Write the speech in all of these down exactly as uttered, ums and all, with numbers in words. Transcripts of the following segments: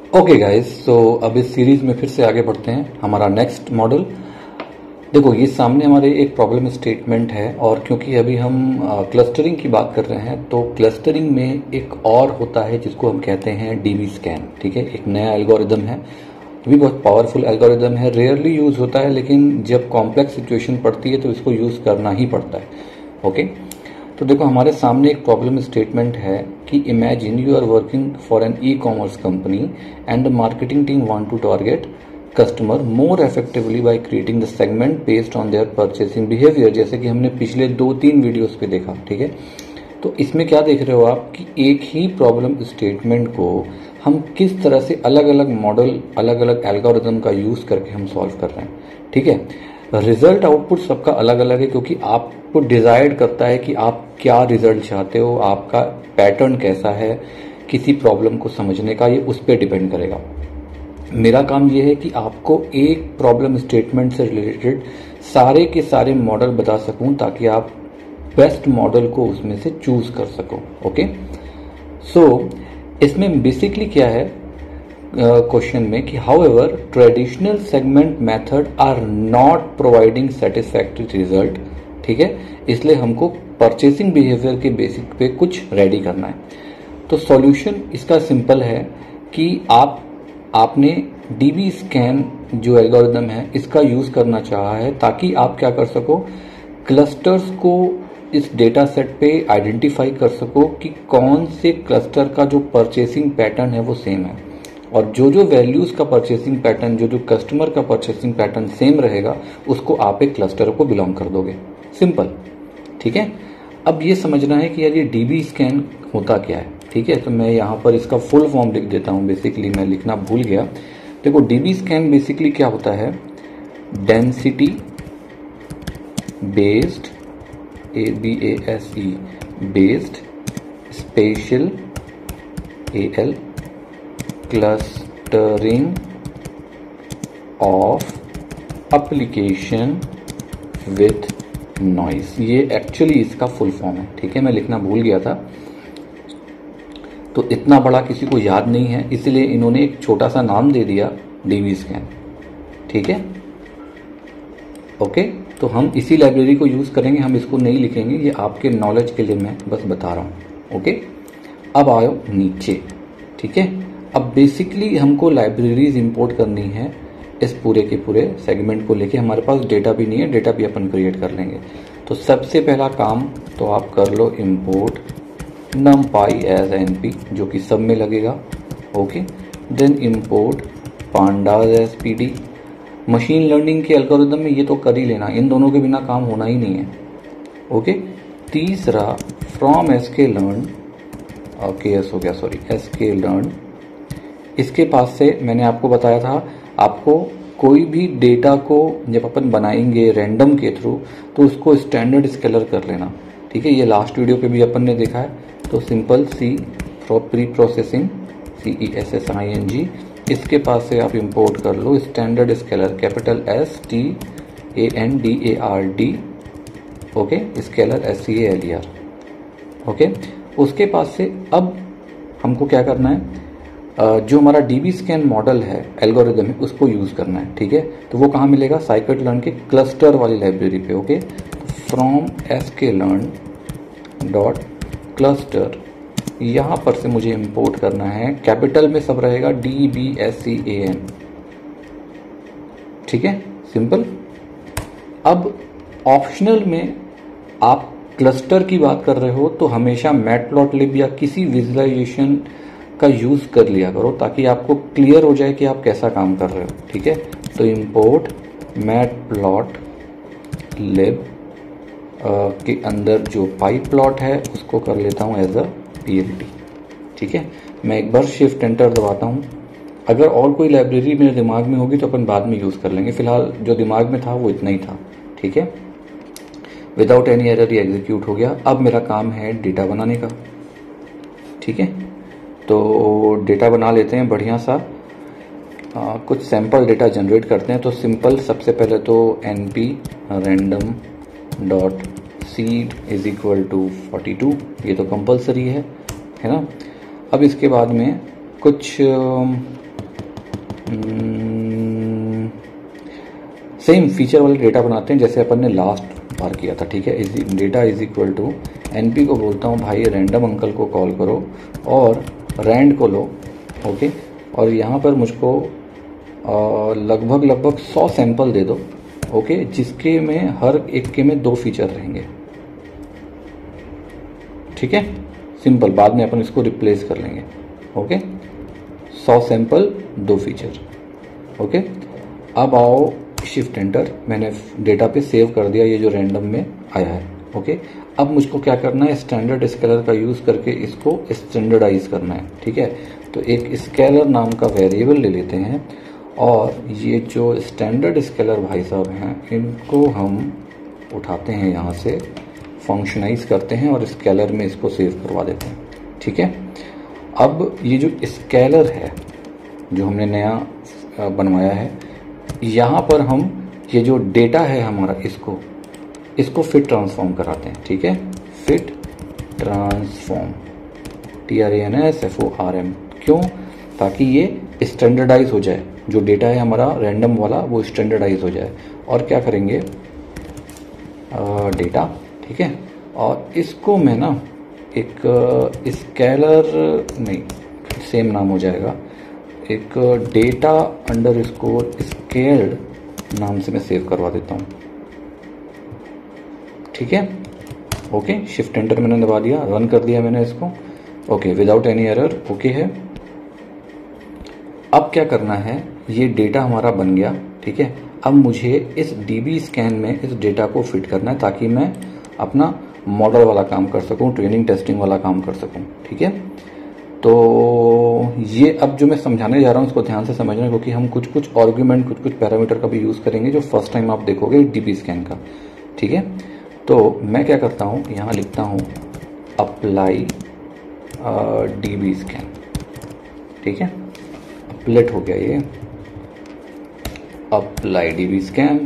Okay guys, सो अब इस series में फिर से आगे बढ़ते हैं। हमारा नेक्स्ट मॉडल देखो, ये सामने हमारे एक प्रॉब्लम स्टेटमेंट है, और क्योंकि अभी हम क्लस्टरिंग की बात कर रहे हैं तो क्लस्टरिंग में एक और होता है जिसको हम कहते हैं डीबी स्कैन। ठीक है, एक नया एल्गोरिदम है, भी बहुत पावरफुल एल्गोरिदम है, रेयरली यूज होता है, लेकिन जब कॉम्प्लेक्स सिचुएशन पड़ती है तो इसको यूज करना ही पड़ता है। ओके, तो देखो हमारे सामने एक प्रॉब्लम स्टेटमेंट है कि imagine you are working for an E commerce company and the marketing team want to target customer more effectively by creating the segment based on their purchasing behaviour, जैसे कि हमने पिछले दो तीन वीडियोस पे देखा। ठीक है, तो इसमें क्या देख रहे हो आप कि एक ही प्रॉब्लम स्टेटमेंट को हम किस तरह से अलग अलग मॉडल, अलग अलग एल्गोरिदम का यूज करके हम सॉल्व कर रहे हैं। ठीक है, रिजल्ट आउटपुट सबका अलग अलग है, क्योंकि आपको डिसाइड करता है कि आप क्या रिजल्ट चाहते हो, आपका पैटर्न कैसा है किसी प्रॉब्लम को समझने का, ये उस पर डिपेंड करेगा। मेरा काम ये है कि आपको एक प्रॉब्लम स्टेटमेंट से रिलेटेड सारे के सारे मॉडल बता सकूं, ताकि आप बेस्ट मॉडल को उसमें से चूज कर सको। ओके, सो इसमें बेसिकली क्या है क्वेश्चन uh, में कि however traditional segment method are not providing satisfactory result. ठीक है, इसलिए हमको परचेसिंग बिहेवियर के बेसिक पे कुछ रेडी करना है। तो सॉल्यूशन इसका सिंपल है कि आप आपने डीबी स्कैन जो एल्गोरिदम है इसका यूज करना चाहा है, ताकि आप क्या कर सको, क्लस्टर्स को इस डेटा सेट पे आइडेंटिफाई कर सको कि कौन से क्लस्टर का जो परचेसिंग पैटर्न है वो सेम है, और जो जो वैल्यूज का परचेसिंग पैटर्न, जो जो कस्टमर का परचेसिंग पैटर्न सेम रहेगा, उसको आप एक क्लस्टर को बिलोंग कर दोगे। सिंपल। ठीक है, अब ये समझना है कि यार ये डीबी स्कैन होता क्या है। ठीक है, तो मैं यहाँ पर इसका फुल फॉर्म लिख देता हूँ, बेसिकली मैं लिखना भूल गया। देखो डीबी स्कैन बेसिकली क्या होता है, density based, A B A S E based spatial, A L clustering of application with noise. ये एक्चुअली इसका फुल फॉर्म है। ठीक है, मैं लिखना भूल गया था, तो इतना बड़ा किसी को याद नहीं है, इसलिए इन्होंने एक छोटा सा नाम दे दिया डीबी स्कैन। ठीक है, ओके, तो हम इसी लाइब्रेरी को यूज करेंगे, हम इसको नहीं लिखेंगे, ये आपके नॉलेज के लिए मैं बस बता रहा हूं। ओके, अब आओ नीचे। ठीक है, अब बेसिकली हमको लाइब्रेरीज इंपोर्ट करनी है इस पूरे के पूरे सेगमेंट को लेके। हमारे पास डेटा भी नहीं है, डेटा भी अपन क्रिएट कर लेंगे। तो सबसे पहला काम तो आप कर लो इंपोर्ट numpy एज np, जो कि सब में लगेगा। Okay, then import pandas as pd। Machine learning के एल्गोरिदम में ये तो कर ही लेना, इन दोनों के बिना काम होना ही नहीं है। ओके, तीसरा फ्रॉम sklearn, ओके एस हो गया, सॉरी sklearn। इसके पास से मैंने आपको बताया था, आपको कोई भी डेटा को जब अपन बनाएंगे रैंडम के थ्रू तो उसको स्टैंडर्ड स्केलर कर लेना। ठीक है, ये लास्ट वीडियो पे भी अपन ने देखा है। तो सिंपल सी pre processing, C E S S I N G, इसके पास से आप इंपोर्ट कर लो standard scaler, capital S T A N D A R D, okay, scaler S C A L E R. Okay, उसके पास से अब हमको क्या करना है, जो हमारा डीबी स्कैन मॉडल है, एल्गोरिदम है, उसको यूज करना है। ठीक है, तो वो कहाँ मिलेगा, साइकिट लर्न के क्लस्टर वाली लाइब्रेरी पे। Okay, from sklearn dot cluster, यहाँ पर से मुझे इंपोर्ट करना है, कैपिटल में सब रहेगा, D B S C A N. ठीक है, सिंपल। अब ऑप्शनल में आप क्लस्टर की बात कर रहे हो तो हमेशा मैटप्लॉटलिब या किसी विजुअलाइजेशन का यूज कर लिया करो, ताकि आपको क्लियर हो जाए कि आप कैसा काम कर रहे हो। ठीक है, तो इंपोर्ट मैटप्लॉटलिब के अंदर जो पाई प्लॉट है उसको कर लेता हूं एज अ पीएलटी। ठीक है, मैं एक बार शिफ्ट एंटर दबाता हूं। अगर और कोई लाइब्रेरी मेरे दिमाग में होगी तो अपन बाद में यूज कर लेंगे, फिलहाल जो दिमाग में था वो इतना ही था। ठीक है, विदाउट एनी एरर ये एग्जीक्यूट हो गया। अब मेरा काम है डेटा बनाने का। ठीक है, तो डेटा बना लेते हैं बढ़िया सा, आ, कुछ सैंपल डेटा जनरेट करते हैं। तो सिंपल, सबसे पहले तो N P random dot seed is equal to forty two, ये तो कंपलसरी है है ना। अब इसके बाद में कुछ सेम फीचर वाले डेटा बनाते हैं जैसे अपन ने लास्ट बार किया था, ठीक है। Is data is equal to NP को बोलता हूँ भाई रैंडम अंकल को कॉल करो और रैंड को लो, ओके। और यहाँ पर मुझको लगभग लगभग सौ सैंपल दे दो, ओके, जिसके में हर एक के में दो फीचर रहेंगे, ठीक है। सिंपल, बाद में अपन इसको रिप्लेस कर लेंगे, ओके। सौ सैंपल दो फीचर, ओके। अब आओ शिफ्ट एंटर, मैंने डेटा पे सेव कर दिया ये जो रैंडम में आया है, ओके। अब मुझको क्या करना है, स्टैंडर्ड स्केलर का यूज करके इसको स्टैंडर्डाइज करना है, ठीक है। तो एक स्केलर नाम का वेरिएबल ले लेते हैं और ये जो स्टैंडर्ड स्केलर भाई साहब हैं इनको हम उठाते हैं यहाँ से, फंक्शनाइज करते हैं और स्केलर में इसको सेव करवा देते हैं, ठीक है। अब ये जो स्केलर है जो हमने नया बनवाया है, यहाँ पर हम ये जो डेटा है हमारा इसको इसको फिट ट्रांसफॉर्म कराते हैं, ठीक है। Fit transform, T R A N S F O R M, क्यों? ताकि ये स्टैंडर्डाइज हो जाए, जो डेटा है हमारा रैंडम वाला वो स्टैंडर्डाइज हो जाए। और क्या करेंगे, डेटा, ठीक है। और इसको मैं ना एक स्केलर नहीं, सेम नाम हो जाएगा, एक डेटा अंडर स्कोर स्केल्ड नाम से मैं सेव करवा देता हूँ, ठीक है। ओके, शिफ्ट एंटर मैंने दबा दिया, रन कर दिया मैंने इसको, okay, without any error, okay है। अब क्या करना है, ये डेटा हमारा बन गया, ठीक है। अब मुझे इस डीबी स्कैन में इस डेटा को फिट करना है ताकि मैं अपना मॉडल वाला काम कर सकूं, ट्रेनिंग टेस्टिंग वाला काम कर सकूं, ठीक है। तो ये अब जो मैं समझाने जा रहा हूँ उसको ध्यान से समझना, क्योंकि हम कुछ कुछ आर्गुमेंट, कुछ कुछ पैरामीटर का भी यूज करेंगे जो फर्स्ट टाइम आप देखोगे डीबी स्कैन का, ठीक है। तो मैं क्या करता हूँ, यहाँ लिखता हूँ अप्लाई डीबी स्कैन, ठीक है। अप्लेट हो गया ये, apply DB scan.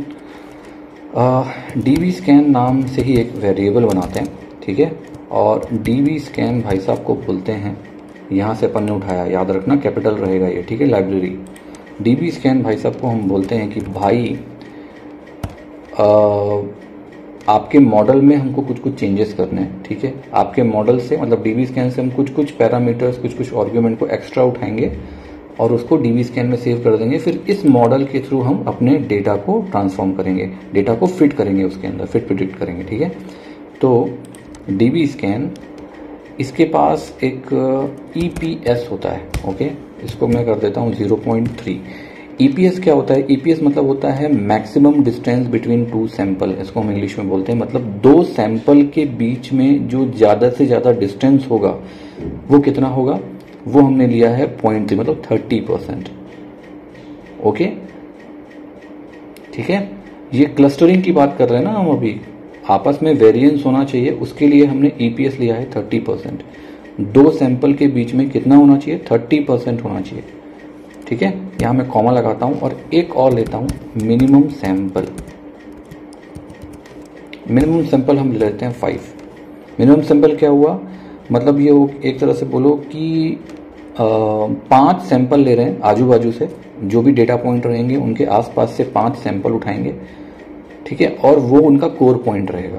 DB scan नाम से ही एक वेरिएबल बनाते हैं, ठीक है। और डीबी स्कैन भाई साहब को बोलते हैं, यहाँ से अपन ने उठाया, याद रखना कैपिटल रहेगा ये, ठीक है, लाइब्रेरी। डीबी स्कैन भाई साहब को हम बोलते हैं कि भाई आ, आपके मॉडल में हमको कुछ कुछ चेंजेस करने हैं, ठीक है। आपके मॉडल से मतलब डीबी स्कैन से हम कुछ कुछ पैरामीटर्स, कुछ कुछ आर्गुमेंट को एक्स्ट्रा उठाएंगे और उसको डीबी स्कैन में सेव कर देंगे। फिर इस मॉडल के थ्रू हम अपने डेटा को ट्रांसफॉर्म करेंगे, डेटा को फिट करेंगे उसके अंदर, फिट प्रिडिक्ट करेंगे, ठीक है। तो डीबी स्कैन, इसके पास एक ई पी एस होता है, ओके, इसको मैं कर देता हूँ zero point three. E P S क्या होता है, ई पी एस मतलब होता है maximum distance between two sample, इसको हम इंग्लिश में बोलते हैं। मतलब दो सैंपल के बीच में जो ज्यादा से ज्यादा डिस्टेंस होगा वो कितना होगा, वो हमने लिया है पॉइंट थ्री, मतलब थर्टी परसेंट, ओके, ठीक है। ये क्लस्टरिंग की बात कर रहे हैं ना हम अभी, आपस में वेरिएंस होना चाहिए, उसके लिए हमने ई पी एस लिया है थर्टी परसेंट। दो सैंपल के बीच में कितना होना चाहिए, थर्टी परसेंट होना चाहिए, ठीक है। यहां मैं कॉमा लगाता हूं और एक और लेता हूं मिनिमम सैंपल। मिनिमम सैंपल हम लेते हैं फाइव। मिनिमम सैंपल क्या हुआ, मतलब ये एक तरह से बोलो कि पांच सैंपल ले रहे हैं आजू बाजू से, जो भी डेटा पॉइंट रहेंगे उनके आसपास से पांच सैंपल उठाएंगे, ठीक है, और वो उनका कोर पॉइंट रहेगा,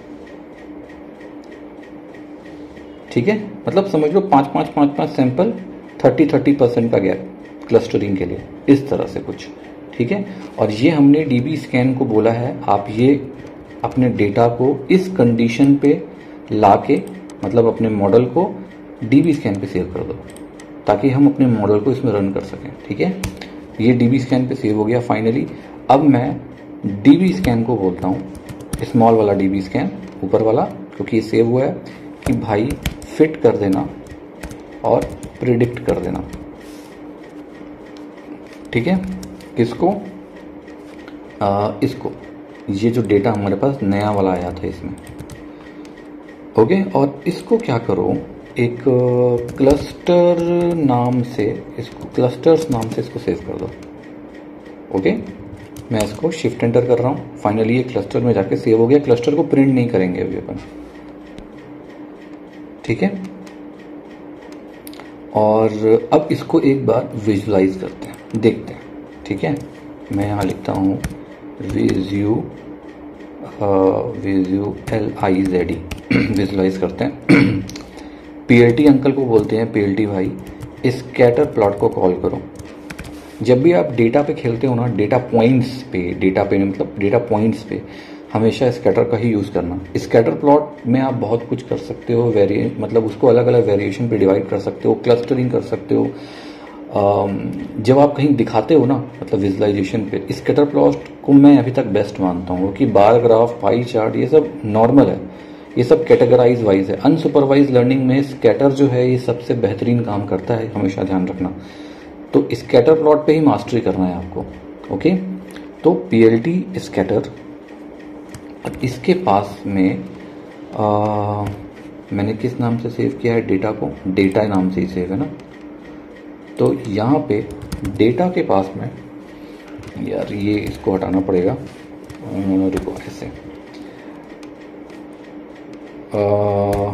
ठीक है। मतलब समझ लो पांच पांच पांच पांच सैंपल, थर्टी थर्टी परसेंट का गैप क्लस्टरिंग के लिए, इस तरह से कुछ, ठीक है। और ये हमने डीबी स्कैन को बोला है आप ये अपने डेटा को इस कंडीशन पे लाके, मतलब अपने मॉडल को डीबी स्कैन पे सेव कर दो ताकि हम अपने मॉडल को इसमें रन कर सकें, ठीक है। ये डीबी स्कैन पे सेव हो गया फाइनली। अब मैं डीबी स्कैन को बोलता हूँ स्मॉल वाला डीबी स्कैन, ऊपर वाला, क्योंकि ये सेव हुआ है, कि भाई फिट कर देना और प्रिडिक्ट कर देना, ठीक है। किसको, आ, इसको, ये जो डेटा हमारे पास नया वाला आया था इसमें, ओके। और इसको क्या करो, एक क्लस्टर नाम से, इसको क्लस्टर्स नाम से इसको सेव कर दो, ओके। मैं इसको शिफ्ट एंटर कर रहा हूं, फाइनली ये क्लस्टर में जाके सेव हो गया। क्लस्टर को प्रिंट नहीं करेंगे अभी अपन, ठीक है। और अब इसको एक बार विजुलाइज करते हैं, देखते हैं, ठीक है। मैं यहाँ लिखता हूँ विजू विजू L I Z E visualize करते हैं। पीएलटी अंकल को बोलते हैं पीएलटी भाई, स्कैटर प्लॉट को कॉल करो। जब भी आप डेटा पे खेलते हो ना, डेटा पॉइंट्स पे, डेटा पे मतलब डेटा पॉइंट्स पे हमेशा स्कैटर का ही यूज़ करना। स्कैटर प्लॉट में आप बहुत कुछ कर सकते हो, वेरिए मतलब उसको अलग अलग वेरिएशन पे डिवाइड कर सकते हो, क्लस्टरिंग कर सकते हो। जब आप कहीं दिखाते हो ना, मतलब विजुलाइजेशन पे, स्कैटर प्लॉट को मैं अभी तक बेस्ट मानता हूँ कि बार ग्राफ, पाई चार्ट ये सब नॉर्मल है, ये सब कैटेगराइज वाइज है। अनसुपरवाइज लर्निंग में स्कैटर जो है ये सबसे बेहतरीन काम करता है, हमेशा ध्यान रखना। तो स्कैटर प्लॉट पे ही मास्टरी करना है आपको। ओके, तो पीएलटी स्कैटर। अब इसके पास में आ, मैंने किस नाम से सेव किया है डेटा को, डेटा नाम से ही सेव है ना। तो यहाँ पे डेटा के पास में, यार ये इसको हटाना पड़ेगा, रुको ऐसे, आ,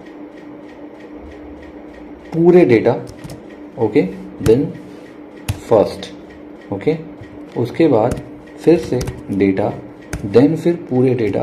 पूरे data, okay, then first, okay, उसके बाद फिर से डेटा, देन फिर पूरे डेटा,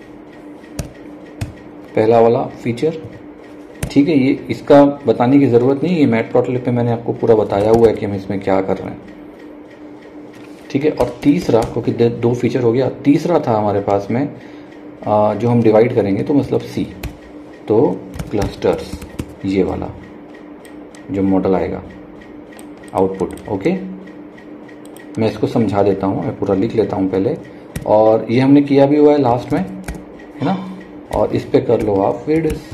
पहला वाला फीचर। ठीक है, ये इसका बताने की ज़रूरत नहीं, ये मैटप्लॉटलिब पे मैंने आपको पूरा बताया हुआ है कि हम इसमें क्या कर रहे हैं। ठीक है, और तीसरा, क्योंकि दो फीचर हो गया, तीसरा था हमारे पास में आ, जो हम डिवाइड करेंगे, तो मतलब सी, तो क्लस्टर्स, ये वाला जो मॉडल आएगा आउटपुट। ओके, मैं इसको समझा देता हूँ, मैं पूरा लिख लेता हूँ पहले, और ये हमने किया भी हुआ है लास्ट में, है ना। और इस पे कर लो आप width,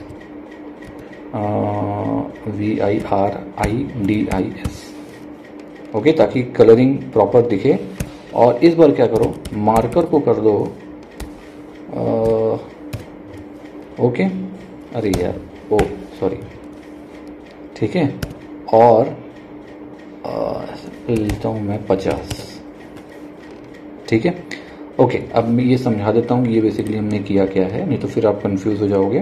V I R I D I S, okay, ताकि कलरिंग प्रॉपर दिखे। और इस बार क्या करो, मार्कर को कर दो, आ, ओके, अरे यार, ओ सॉरी, ठीक है, और लेता हूँ मैं पचास। ठीक है, ओके, अब मैं ये समझा देता हूँ ये बेसिकली हमने किया क्या है, नहीं तो फिर आप कंफ्यूज हो जाओगे।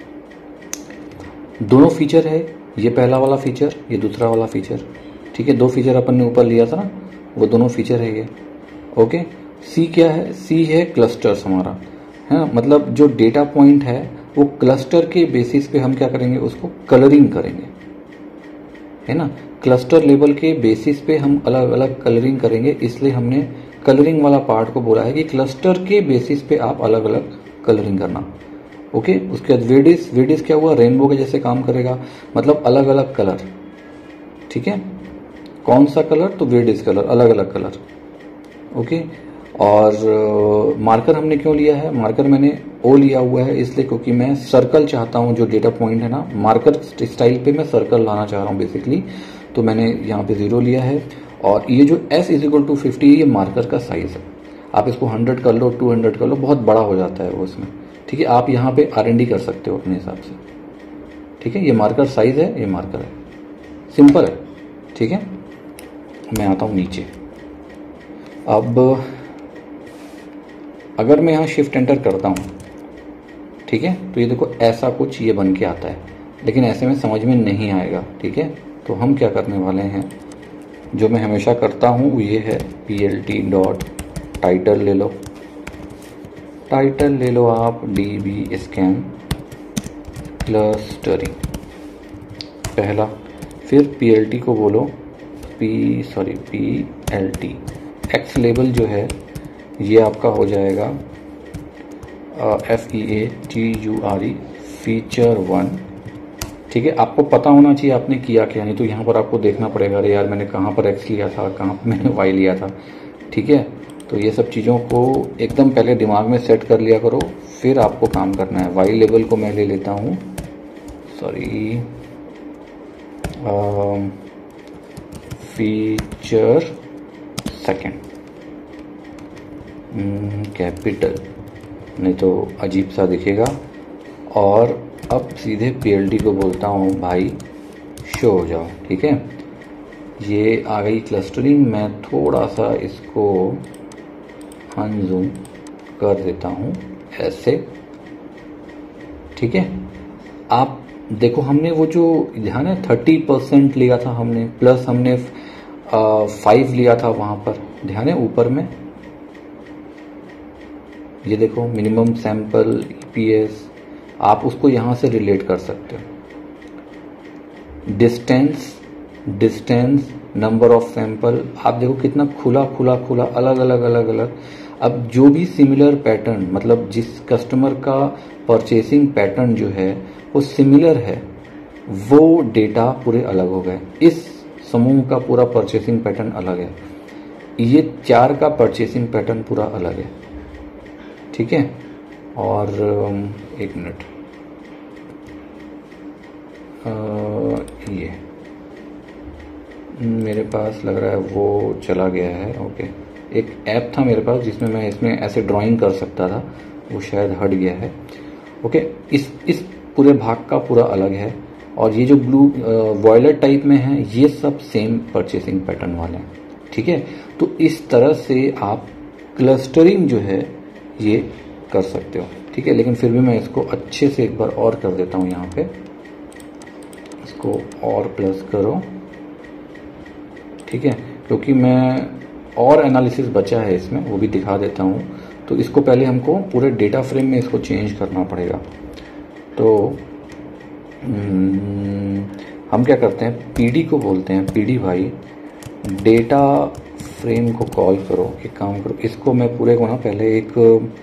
दोनों फीचर है, ये पहला वाला फीचर, ये दूसरा वाला फीचर। ठीक है, दो फीचर अपन ने ऊपर लिया था ना, वो दोनों फीचर है ये। ओके, सी क्या है, सी है क्लस्टर्स हमारा, है ना, मतलब जो डेटा पॉइंट है वो क्लस्टर के बेसिस पे हम क्या करेंगे, उसको कलरिंग करेंगे, है ना। क्लस्टर लेवल के बेसिस पे हम अलग अलग कलरिंग करेंगे, इसलिए हमने कलरिंग वाला पार्ट को बोला है कि क्लस्टर के बेसिस पे आप अलग अलग कलरिंग करना। ओके, उसके बाद वेडिस, वेडिस क्या हुआ, रेनबो के जैसे काम करेगा, मतलब अलग अलग कलर। ठीक है, कौन सा कलर, तो वेडिस कलर, अलग अलग कलर। ओके, और मार्कर हमने क्यों लिया है, मार्कर मैंने ओ लिया हुआ है इसलिए क्योंकि मैं सर्कल चाहता हूं, जो डेटा पॉइंट है ना, मार्कर स्टाइल पे मैं सर्कल लाना चाह रहा हूं बेसिकली, तो मैंने यहाँ पे जीरो लिया है। और ये जो s is equal to fifty ये मार्कर का साइज है, आप इसको हंड्रेड कर लो, टू हंड्रेड कर लो, बहुत बड़ा हो जाता है वो इसमें। ठीक है, आप यहाँ पे आर एन डी कर सकते हो अपने हिसाब से। ठीक है, ये मार्कर साइज है, ये मार्कर है, सिंपल है। ठीक है, मैं आता हूँ नीचे। अब अगर मैं यहाँ शिफ्ट एंटर करता हूँ, ठीक है, तो ये देखो ऐसा कुछ ये बन के आता है, लेकिन ऐसे में समझ में नहीं आएगा। ठीक है, तो हम क्या करने वाले हैं, जो मैं हमेशा करता हूँ वो ये है, P L T dot title ले लो, टाइटल ले लो आप, डी बी स्कैन क्लस्टरिंग पहला, फिर पी एल टी को बोलो, P sorry P L T X label जो है ये आपका हो जाएगा F E A T U R E feature one. ठीक है, आपको पता होना चाहिए आपने किया क्या, नहीं तो यहाँ पर आपको देखना पड़ेगा, अरे यार मैंने कहाँ पर एक्स लिया था, कहाँ पर मैंने वाई लिया था। ठीक है, तो ये सब चीज़ों को एकदम पहले दिमाग में सेट कर लिया करो, फिर आपको काम करना है। वाई लेवल को मैं ले लेता हूँ, सॉरी, फीचर सेकंड, कैपिटल, नहीं तो अजीब सा दिखेगा। और अब सीधे पीएलटी को बोलता हूँ भाई शो हो जाओ। ठीक है, ये आ गई क्लस्टरिंग, मैं थोड़ा सा इसको अनजूम कर देता हूँ ऐसे। ठीक है, आप देखो हमने वो जो ध्यान है थर्टी परसेंट लिया था हमने, प्लस हमने फाइव लिया था वहाँ पर, ध्यान है ऊपर में, ये देखो मिनिमम सैंपल ईपीएस, आप उसको यहाँ से रिलेट कर सकते हो। Distance distance number of sample, आप देखो कितना खुला खुला खुला अलग अलग अलग अलग। अब जो भी सिमिलर पैटर्न, मतलब जिस कस्टमर का परचेसिंग पैटर्न जो है वो सिमिलर है, वो डेटा पूरे अलग हो गए। इस समूह का पूरा परचेसिंग पैटर्न अलग है, ये चार का परचेसिंग पैटर्न पूरा अलग है, ठीक है। और एक मिनट, ये मेरे पास लग रहा है वो चला गया है। ओके, एक ऐप था मेरे पास जिसमें मैं इसमें ऐसे ड्राइंग कर सकता था, वो शायद हट गया है। ओके, इस इस पूरे भाग का पूरा अलग है, और ये जो ब्लू वॉयलेट टाइप में है ये सब सेम परचेसिंग पैटर्न वाले हैं, ठीक है। तो इस तरह से आप क्लस्टरिंग जो है ये कर सकते हो, ठीक है। लेकिन फिर भी मैं इसको अच्छे से एक बार और कर देता हूँ, यहाँ पे इसको और प्लस करो, ठीक है, क्योंकि मैं और एनालिसिस बचा है इसमें, वो भी दिखा देता हूँ। तो इसको पहले हमको पूरे डेटा फ्रेम में इसको चेंज करना पड़ेगा। तो हम क्या करते हैं, पीडी को बोलते हैं, पीडी भाई डेटा फ्रेम को कॉल करो। एक काम करो, इसको मैं पूरे को ना पहले एक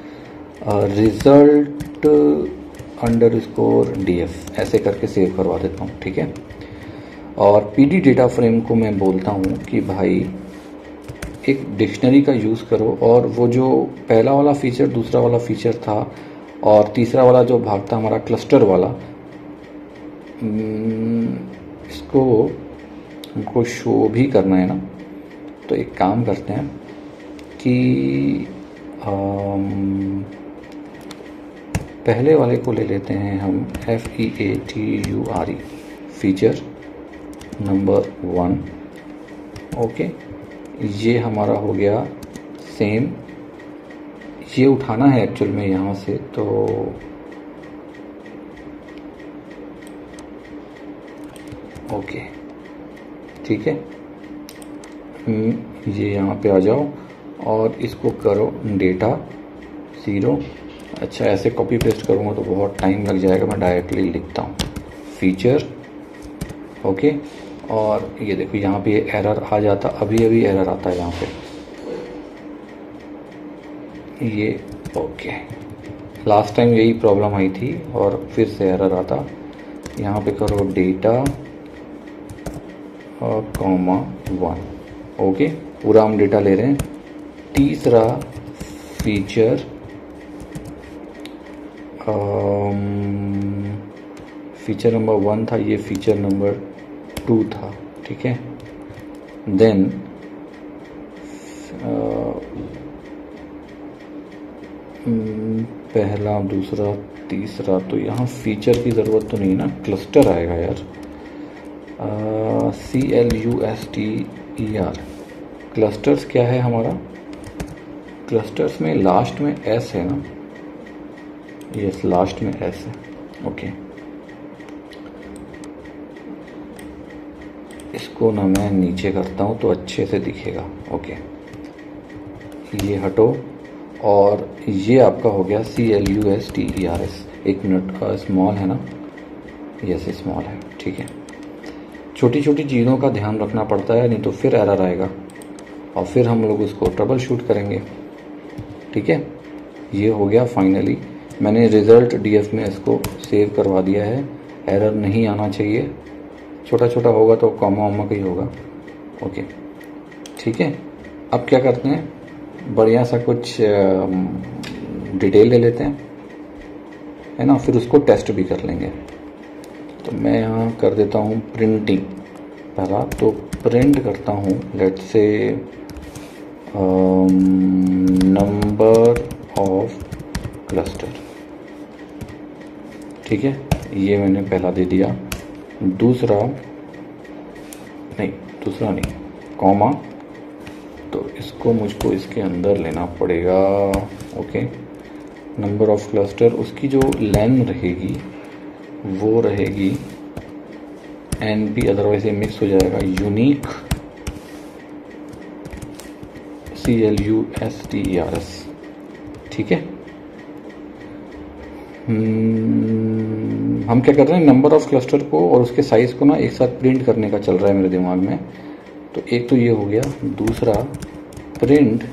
result under score D F ऐसे करके सेव करवा देता हूँ, ठीक है। और पीडी डेटा फ्रेम को मैं बोलता हूँ कि भाई एक डिक्शनरी का यूज़ करो, और वो जो पहला वाला फीचर, दूसरा वाला फीचर था, और तीसरा वाला जो भाग था हमारा क्लस्टर वाला, इसको हमको शो भी करना है ना। तो एक काम करते हैं कि आम, पहले वाले को ले लेते हैं हम, F E A T U R E, feature number one. Okay, ये हमारा हो गया सेम, ये उठाना है एक्चुअल में यहाँ से, तो ओके ठीक है, ये यहाँ पे आ जाओ और इसको करो डेटा ज़ीरो। अच्छा, ऐसे कॉपी पेस्ट करूँगा तो बहुत टाइम लग जाएगा, मैं डायरेक्टली लिखता हूँ फीचर। ओके, और ये देखो यहाँ पे एरर आ जाता, अभी अभी एरर आता है यहाँ पे ये। ओके, लास्ट टाइम यही प्रॉब्लम आई थी और फिर से एरर आता। यहाँ पे करो डेटा और कॉमा वन। ओके, पूरा हम डेटा ले रहे हैं। तीसरा फीचर फीचर नंबर वन था, ये फीचर नंबर टू था, ठीक है। देन पहला, दूसरा, तीसरा, तो यहाँ फीचर की ज़रूरत तो नहीं ना, क्लस्टर आएगा यार। C L U S T E R, clusters क्या है हमारा, क्लस्टर्स में लास्ट में एस है ना, यस लास्ट में एस है। ओके, इसको ना मैं नीचे करता हूँ तो अच्छे से दिखेगा। ओके, ये हटो, और ये आपका हो गया C L U S T E R S. एक मिनट, स्मॉल है ना, यस स्मॉल है, ठीक है। छोटी छोटी चीज़ों का ध्यान रखना पड़ता है, नहीं तो फिर एरर आएगा और फिर हम लोग उसको ट्रबल शूट करेंगे, ठीक है। ये हो गया फाइनली, मैंने रिज़ल्ट डी एफ में इसको सेव करवा दिया है। एरर नहीं आना चाहिए, छोटा छोटा होगा तो कॉमा वामा का ही होगा। ओके ठीक है, अब क्या करते हैं, बढ़िया सा कुछ डिटेल ले लेते हैं, है ना, फिर उसको टेस्ट भी कर लेंगे। तो मैं यहाँ कर देता हूँ प्रिंटिंग पहला, तो प्रिंट करता हूँ let's say number of cluster, ठीक है, ये मैंने पहला दे दिया। दूसरा नहीं, दूसरा नहीं, कॉमा, तो इसको मुझको इसके अंदर लेना पड़ेगा। ओके, नंबर ऑफ क्लस्टर, उसकी जो लेन रहेगी वो रहेगी एन पी, अदरवाइज ये मिक्स हो जाएगा, unique C L U S T E R S, ठीक है। हम्म, हम क्या कर रहे हैं, नंबर ऑफ क्लस्टर को और उसके साइज को ना एक साथ प्रिंट करने का चल रहा है मेरे दिमाग में। तो एक तो ये हो गया, दूसरा print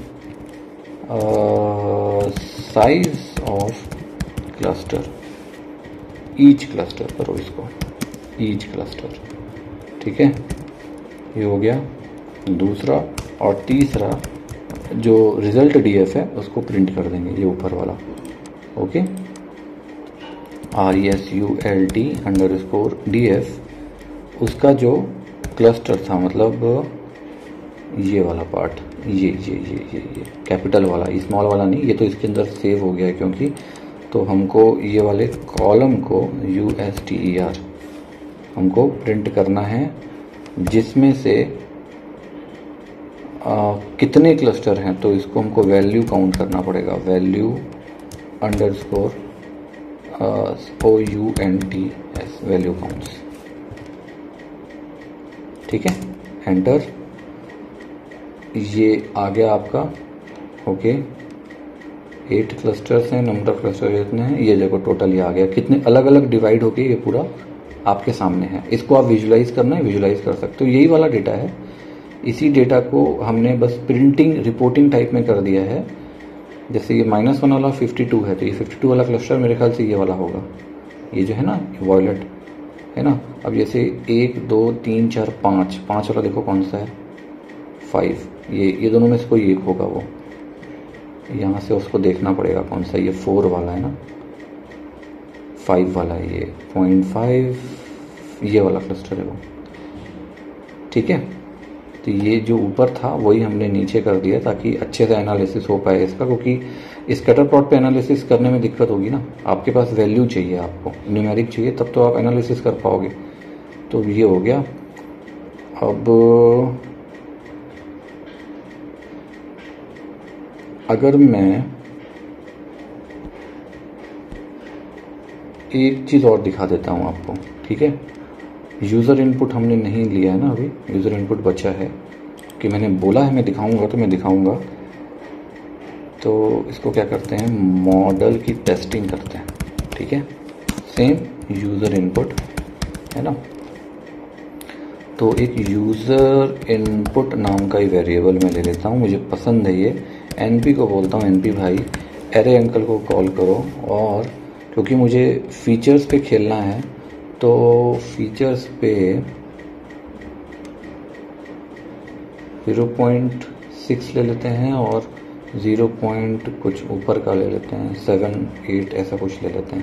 size of cluster, each cluster करो इसको, ईच क्लस्टर, ठीक है, ये हो गया दूसरा। और तीसरा जो रिजल्ट डीएफ है उसको प्रिंट कर देंगे, ये ऊपर वाला, okay, R E S U L T under score D F, उसका जो क्लस्टर था, मतलब ये वाला पार्ट, ये ये ये ये ये कैपिटल वाला, स्मॉल वाला नहीं, ये तो इसके अंदर सेव हो गया है क्योंकि, तो हमको ये वाले कॉलम को U S T E R हमको प्रिंट करना है, जिसमें से आ, कितने क्लस्टर हैं, तो इसको हमको वैल्यू काउंट करना पड़ेगा, value under score O U N T S, value counts, ठीक है, एंटर। ये आ गया आपका, ओके, एट क्लस्टर्स हैं, नंबर ऑफ क्लस्टर कितने हैं, ये देखो टोटल ये आ गया, कितने अलग अलग डिवाइड होके ये पूरा आपके सामने है। इसको आप विजुलाइज करना है, विजुलाइज कर सकते हो, यही वाला डेटा है। इसी डेटा को हमने बस प्रिंटिंग रिपोर्टिंग टाइप में कर दिया है। जैसे ये माइनस वन वाला फिफ्टी टू है, तो ये फिफ्टी टू वाला क्लस्टर मेरे ख्याल से ये वाला होगा, ये जो है ना वॉयलेट है ना। अब जैसे एक दो तीन चार पाँच, पाँच वाला देखो कौन सा है, फाइव, ये ये दोनों में से कोई एक होगा, वो यहाँ से उसको देखना पड़ेगा कौन सा, ये फोर वाला है ना, फाइव वाला है, ये पॉइंट फाइव, ये वाला क्लस्टर है वो, ठीक है। तो ये जो ऊपर था वही हमने नीचे कर दिया ताकि अच्छे से एनालिसिस हो पाए इसका, क्योंकि स्कैटर प्लॉट पे एनालिसिस करने में दिक्कत होगी ना, आपके पास वैल्यू चाहिए, आपको न्यूमेरिक चाहिए, तब तो आप एनालिसिस कर पाओगे। तो ये हो गया। अब अगर मैं एक चीज़ और दिखा देता हूँ आपको, ठीक है, यूज़र इनपुट हमने नहीं लिया है ना अभी, यूज़र इनपुट बचा है कि मैंने बोला है मैं दिखाऊंगा, तो मैं दिखाऊंगा। तो इसको क्या करते हैं, मॉडल की टेस्टिंग करते हैं, ठीक है, सेम यूज़र इनपुट है ना। तो एक यूज़र इनपुट नाम का ही वेरिएबल मैं ले लेता हूँ, मुझे पसंद है ये, एनपी को बोलता हूँ, एनपी भाई एरे अंकल को कॉल करो। और क्योंकि मुझे फीचर्स पे खेलना है, तो फीचर्स पे ज़ीरो पॉइंट सिक्स ले लेते हैं और ज़ीरो पॉइंट कुछ ऊपर का ले लेते हैं, सेवन एट ऐसा कुछ ले लेते हैं।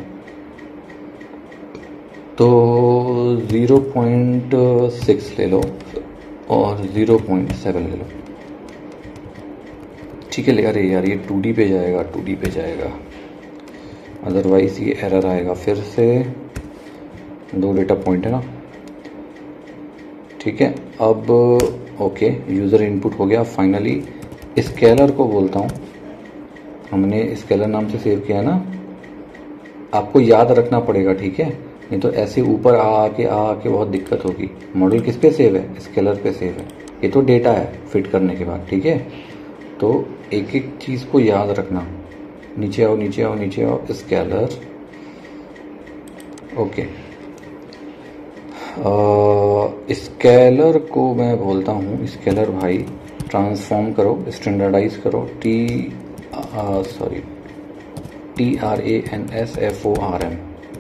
तो ज़ीरो पॉइंट सिक्स ले लो और ज़ीरो पॉइंट सेवन ले लो, ठीक है। ले, अरे यार ये टू डी पे जाएगा, टू डी पे जाएगा, अदरवाइज ये एरर आएगा। फिर से दो डेटा पॉइंट है ना, ठीक है। अब ओके, यूज़र इनपुट हो गया फाइनली। स्केलर को बोलता हूँ, हमने स्केलर नाम से सेव किया ना, आपको याद रखना पड़ेगा, ठीक है, नहीं तो ऐसे ऊपर आ आके आ आके बहुत दिक्कत होगी। मॉडल किस पे सेव है, स्केलर पे सेव है, ये तो डेटा है फिट करने के बाद, ठीक है। तो एक एक चीज़ को याद रखना, नीचे आओ नीचे आओ नीचे आओ, स्केलर, ओके। स्केलर को मैं बोलता हूँ, स्केलर भाई ट्रांसफॉर्म करो, स्टैंडर्डाइज करो, T sorry T R A N S F O R M,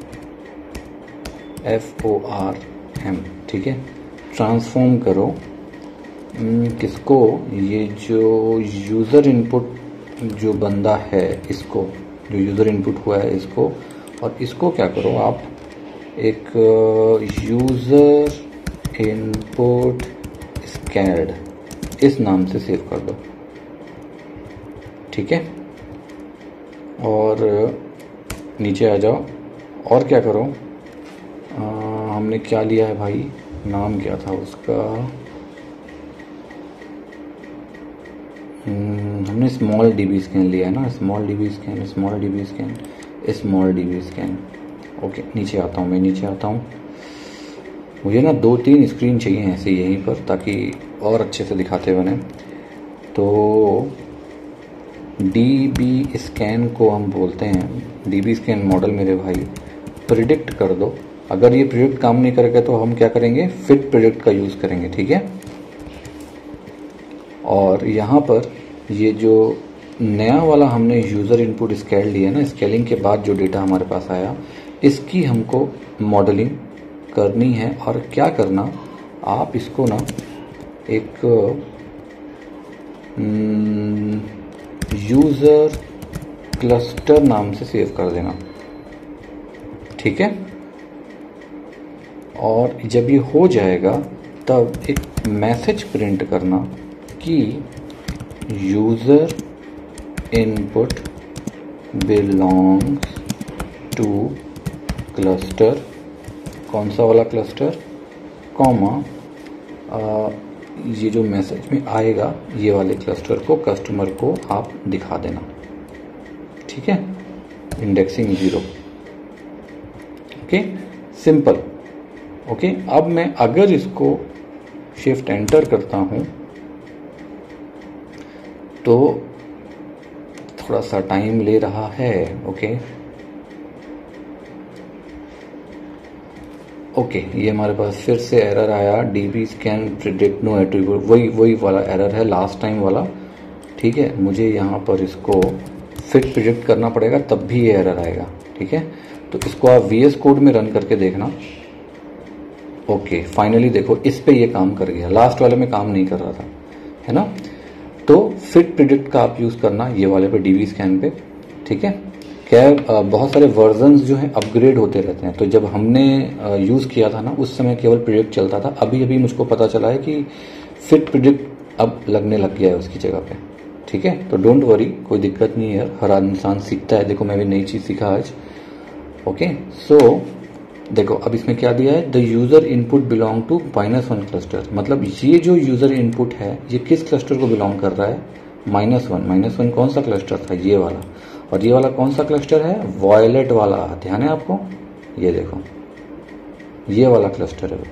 F O R M, ठीक है। ट्रांसफॉर्म करो किसको, ये जो यूज़र इनपुट जो बंदा है, इसको जो यूज़र इनपुट हुआ है इसको, और इसको क्या करो आप, एक यूज़र इनपुट स्कैड इस नाम से सेव कर दो, ठीक है। और नीचे आ जाओ और क्या करो, आ, हमने क्या लिया है भाई, नाम क्या था उसका, हमने स्मॉल डीबी स्कैन लिया है ना, small DB scan, small DB scan, small DB scan, okay. नीचे आता हूँ मैं, नीचे आता हूँ, मुझे ना दो तीन स्क्रीन चाहिए ऐसे यहीं पर, ताकि और अच्छे से दिखाते बने। तो डी बी स्कैन को हम बोलते हैं, डी बी स्कैन मॉडल मेरे भाई प्रिडिक्ट कर दो। अगर ये प्रिडिक्ट काम नहीं करेगा तो हम क्या करेंगे, फिट प्रिडिक्ट का यूज़ करेंगे, ठीक है। और यहाँ पर ये जो नया वाला हमने यूज़र इनपुट स्केल लिया ना, स्केलिंग के बाद जो डेटा हमारे पास आया, इसकी हमको मॉडलिंग करनी है। और क्या करना, आप इसको ना एक यूज़र क्लस्टर नाम से सेव कर देना, ठीक है। और जब ये हो जाएगा तब एक मैसेज प्रिंट करना कि user input belongs to cluster, कौन सा वाला क्लस्टर, कॉमा ये जो मैसेज में आएगा ये वाले क्लस्टर को कस्टमर को आप दिखा देना, ठीक है। Indexing zero, okay, simple, okay. अब मैं अगर इसको शिफ्ट एंटर करता हूं तो थोड़ा सा टाइम ले रहा है, ओके ओके ये हमारे पास फिर से एरर आया, DB scan predict no attribute, वही वही वाला एरर है, लास्ट टाइम वाला, ठीक है। मुझे यहाँ पर इसको फिट प्रिडिक्ट करना पड़ेगा तब भी ये एरर आएगा, ठीक है। तो इसको आप वी एस कोड में रन करके देखना। ओके, फाइनली देखो इस पे ये काम कर गया, लास्ट वाले में काम नहीं कर रहा था, है ना। तो फिट प्रिडिक्ट का आप यूज़ करना ये वाले पे, डीबी स्कैन पे, ठीक है। क्या बहुत सारे वर्जन्स जो हैं अपग्रेड होते रहते हैं, तो जब हमने यूज़ किया था ना उस समय केवल प्रिडिक्ट चलता था, अभी अभी मुझको पता चला है कि फिट प्रिडिक्ट अब लगने लग गया है उसकी जगह पे, ठीक है। तो डोंट वरी, कोई दिक्कत नहीं है, हर इंसान सीखता है, देखो मैं भी नई चीज़ सीखा आज, ओके। सो देखो अब इसमें क्या दिया है, the user input belong to minus one cluster, मतलब ये जो यूज़र इनपुट है ये किस क्लस्टर को बिलोंग कर रहा है, माइनस वन। माइनस वन कौन सा क्लस्टर था, ये वाला। और ये वाला कौन सा क्लस्टर है, वॉयलेट वाला, ध्यान है आपको, ये देखो ये वाला क्लस्टर है,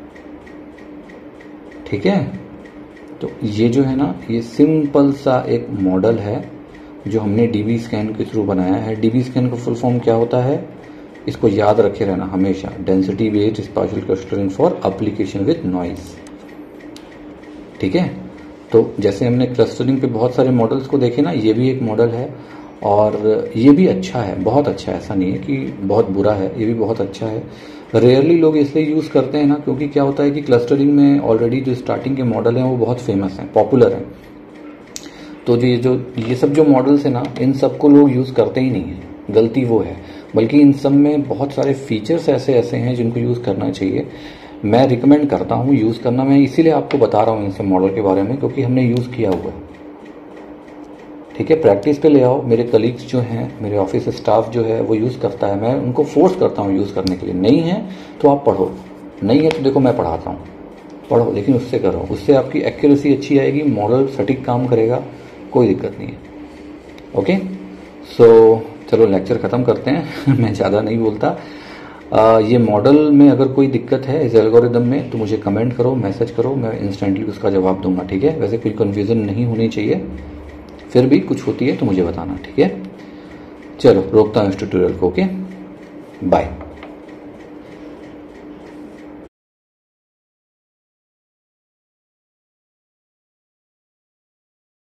ठीक है। तो ये जो है ना, ये सिंपल सा एक मॉडल है जो हमने डीबी स्कैन के थ्रू बनाया है। डीबी स्कैन का फुल फॉर्म क्या होता है, इसको याद रखे रहना हमेशा, density based spatial clustering for application with noise, ठीक है। तो जैसे हमने क्लस्टरिंग पे बहुत सारे मॉडल्स को देखे ना, ये भी एक मॉडल है और ये भी अच्छा है, बहुत अच्छा है, ऐसा नहीं है कि बहुत बुरा है, ये भी बहुत अच्छा है। रेयरली लोग इसलिए यूज़ करते हैं ना, क्योंकि क्या होता है कि क्लस्टरिंग में ऑलरेडी जो स्टार्टिंग के मॉडल हैं वो बहुत फेमस हैं, पॉपुलर हैं। तो ये जो ये सब जो मॉडल्स हैं ना, इन सबको लोग यूज़ करते ही नहीं है, गलती वो है। बल्कि इन सब में बहुत सारे फीचर्स ऐसे ऐसे हैं जिनको यूज़ करना चाहिए। मैं रिकमेंड करता हूँ यूज़ करना, मैं इसीलिए आपको बता रहा हूँ इन सब मॉडल के बारे में, क्योंकि हमने यूज़ किया हुआ है, ठीक है। प्रैक्टिस पे ले आओ, मेरे कलीग्स जो हैं, मेरे ऑफिस स्टाफ जो है वो यूज़ करता है, मैं उनको फोर्स करता हूँ यूज़ करने के लिए। नहीं है तो आप पढ़ो, नहीं है तो देखो मैं पढ़ाता हूँ, पढ़ो, लेकिन उससे करो, उससे आपकी एक्यूरेसी अच्छी आएगी, मॉडल सटीक काम करेगा, कोई दिक्कत नहीं है, ओके। सो चलो लेक्चर ख़त्म करते हैं मैं ज़्यादा नहीं बोलता। आ, ये मॉडल में अगर कोई दिक्कत है इस एल्गोरिदम में तो मुझे कमेंट करो, मैसेज करो, मैं इंस्टेंटली उसका जवाब दूंगा, ठीक है। वैसे कोई कन्फ्यूज़न नहीं होनी चाहिए, फिर भी कुछ होती है तो मुझे बताना, ठीक है। चलो रोकता हूँ इस ट्यूटोरियल को, ओके, बाय।